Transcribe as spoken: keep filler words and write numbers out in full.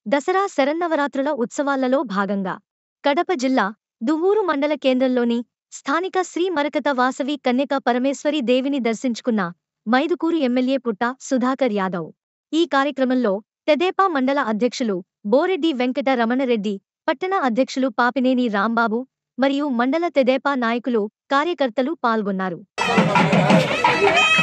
దసరా శరన్నవరాత్రుల ఉత్సవాలలో భాగంగా కడప జిల్లా దువ్వూరు మండల కేంద్రంలోని స్థానిక శ్రీ మరకత వాసవి కన్యక పరమేశ్వరి దేవిని దర్శించుకున్న మైదుకూరు ఎమ్మెల్యే పుట్ట సుధాకర్ యాదవ్. ఈ కార్యక్రమంలో తెదేపా మండల అధ్యక్షులు బోరెడ్డి వెంకట రమణరెడ్డి, పట్టణ అధ్యక్షులు పాపినేని రాంబాబు మరియు మండల తెదేపా నాయకులు, కార్యకర్తలు పాల్గొన్నారు.